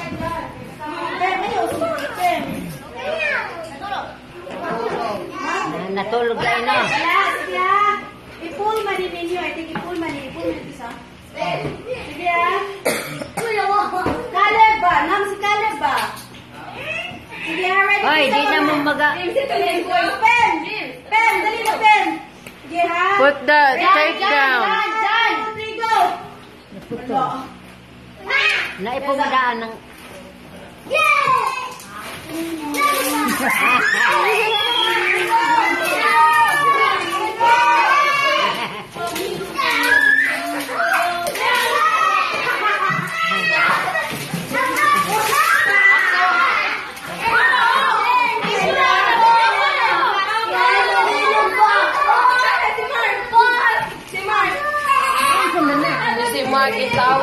Natulog na ino. I-pull man ninyo. I think i-pull man isa. Sige ah. Caleb ba? Nam si Caleb ba? Sige ah, ready? Hoy, di na mo maga. Pen! Pen! Dali na pen! Sige ha? Put the tape down. Dyan! Go! Naipumadaan ng... Si Maggie tawo.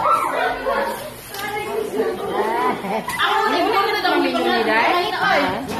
Hindi mo na daw minunod ay?